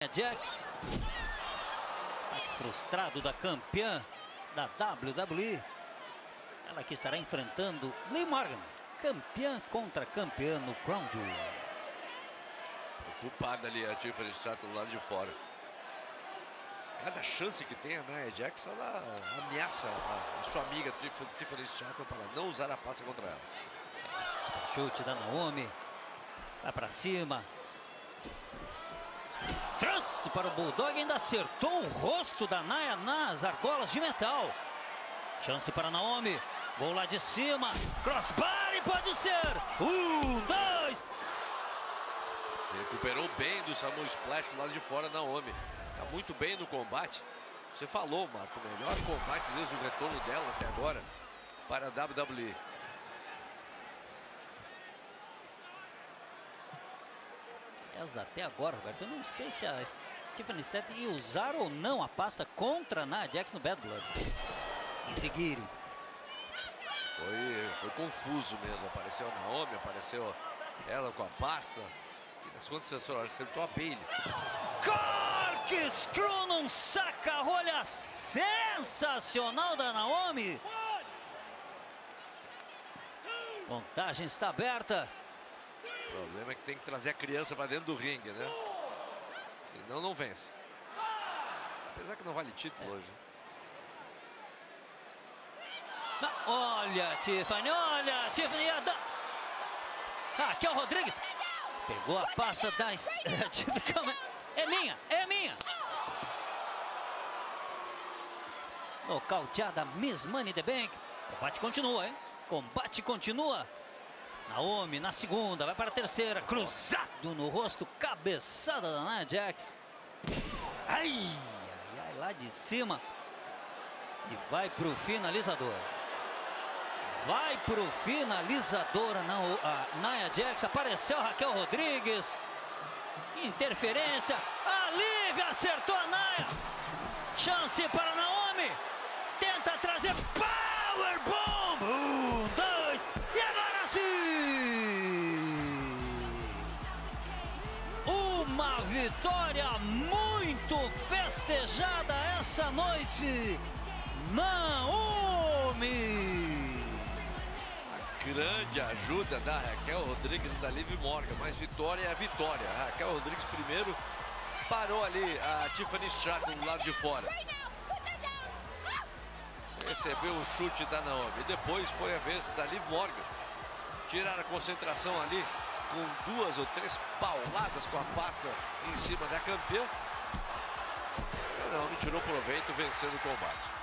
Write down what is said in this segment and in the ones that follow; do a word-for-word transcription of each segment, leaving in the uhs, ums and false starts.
Nia Jax. Ataque frustrado da campeã da W W E. Ela que estará enfrentando Liv Morgan, campeã contra campeã no Crown Jewel. Preocupada ali a Tiffany Stratton do lado de fora. Cada chance que tem a Nia Jax, ela ameaça a, a sua amiga Tiffany Stratton para não usar a pasta contra ela. Chute da Naomi. Vai pra cima. Trouxe para o Bulldog, ainda acertou o rosto da Nia nas argolas de metal. Chance para Naomi. Vou lá de cima. Crossbody, pode ser. Um, dois. Recuperou bem do Samoa Splash do lado de fora, Naomi. Tá muito bem no combate. Você falou, Marco, o melhor combate desde o retorno dela até agora para a W W E. Mas até agora, Roberto, eu não sei se a Tiffany Stratton ia usar ou não a pasta contra a Nia Jax no Bad Blood. Em seguir. Foi, foi confuso mesmo. Apareceu a Naomi, apareceu ela com a pasta. Nas contas, você acertou a Bayley. Cork Screw num saca-rolha sensacional da Naomi. Contagem está aberta. O problema é que tem que trazer a criança para dentro do ringue, né? Senão não vence. Apesar que não vale título é. hoje. Não, olha, Tiffany, olha, Tiffany. Raquel Rodrigues pegou a passa da Tiffany. É minha, é minha. Nocauteada Miss Money the Bank. Combate continua, hein? Combate continua. Naomi na segunda, vai para a terceira. Cruzado no rosto, cabeçada da Nia Jax. Ai, ai, ai, lá de cima. E vai pro finalizador. Vai pro finalizador a Nia Jax. Apareceu Raquel Rodrigues. Interferência. A Liv acertou a Nia. Chance para Naomi. Tenta trazer Powerbomb. Um, dois. E agora sim. Uma vitória muito festejada essa noite. Naomi. Grande ajuda da Raquel Rodrigues e da Liv Morgan, mas vitória é a vitória. A Raquel Rodrigues primeiro parou ali a Tiffany Stratton do lado de fora. Recebeu o chute da Naomi. Depois foi a vez da Liv Morgan. Tiraram a concentração ali com duas ou três pauladas com a pasta em cima da campeã. A Naomi tirou proveito, vencendo o combate.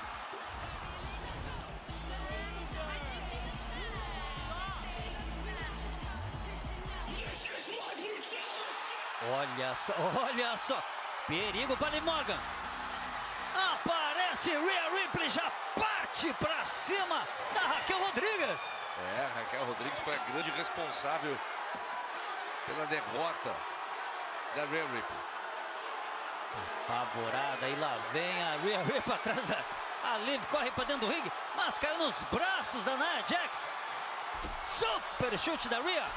Olha só, olha só. Perigo para Liv Morgan. Aparece Rhea Ripley, já parte para cima da Raquel Rodrigues. É, a Raquel Rodrigues foi a grande responsável pela derrota da Rhea Ripley. Apavorada, e lá vem a Rhea Ripley atrás da... A Liv corre para dentro do ringue, mas caiu nos braços da Nia Jax. Super chute da Rhea.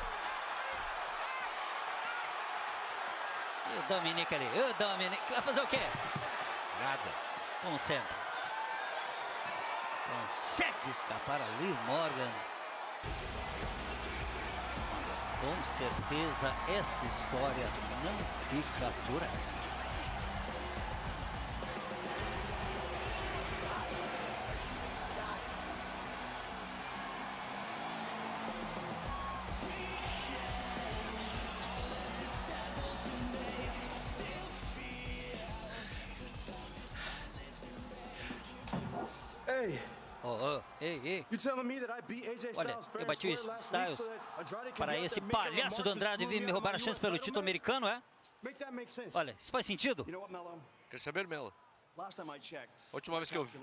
E o Dominic ali, o Dominic, vai fazer o quê? Nada. Concentra. Consegue escapar a Liv Morgan. Mas com certeza essa história não fica por aí. Hey. Oh, oh, ei, ei. Olha, eu bati o Styles para esse palhaço do Andrade vir me roubar a chance pelo título americano, é? Olha, isso faz sentido? Quer saber, Melo? A última vez que eu vi,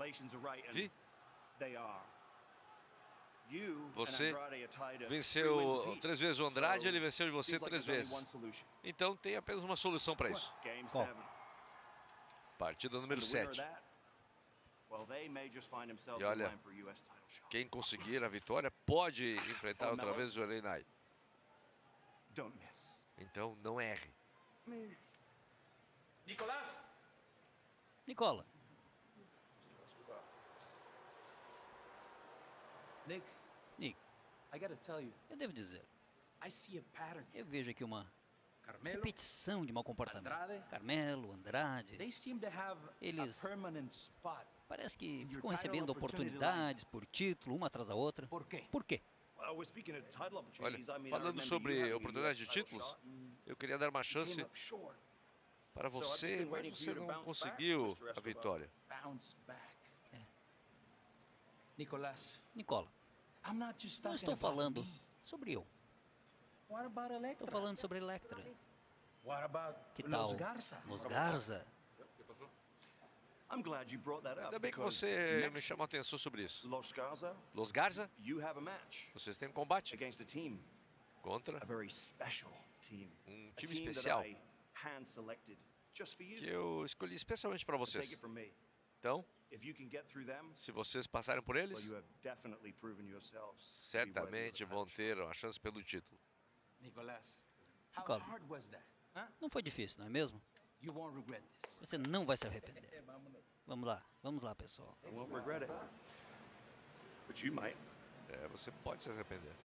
você venceu três vezes o Andrade, ele venceu de você três vezes. Então tem apenas uma solução para isso. Qual? Partida número sete. E olha, quem conseguir a vitória pode enfrentar outra vez o L A Knight. Então não erre. Nicolás. Nicola. Nick, Nick, I gotta tell you, eu devo dizer, I see a pattern. eu vejo aqui uma Carmelo, repetição de mau comportamento. Andrade. Carmelo, Andrade, they seem to have Eles- a permanent spot. parece que your ficam title recebendo opportunity oportunidades por título, uma atrás da outra. Por quê? Por quê? Well, we're speaking of title Olha, opportunities. I mean, I falando remember you sobre having a oportunidade de U S title títulos, shot and eu queria dar uma chance Came up short. para So I've just você, been mas waiting for você you to não bounce back, conseguiu mister a Escobar. vitória. Bounce back. Nicolás, Nicola, I'm not just não talking estou about falando me. sobre eu. What about Electra? Estou falando sobre Electra. What about Que Los tal Garza? Los Garza? I'm glad you brought that up. Ainda bem que because você me next chamou a atenção sobre isso. Los Garza, Los Garza, you have a match vocês têm um combate against a team, contra a very special team, um a time team especial that I hand-selected just for que you. eu escolhi especialmente para But take vocês. it from me. Então, If you can get through them, se vocês passarem por well, eles, you have definitely proven yourselves to be worthy of certamente the vão match. ter a chance pelo título. Nicolás, how Nicola. hard was that? Huh? Não foi difícil, não é mesmo? You won't regret this. Você não vai se arrepender. Vamos lá, vamos lá, pessoal. I won't regret it. But you might. É, você pode se arrepender.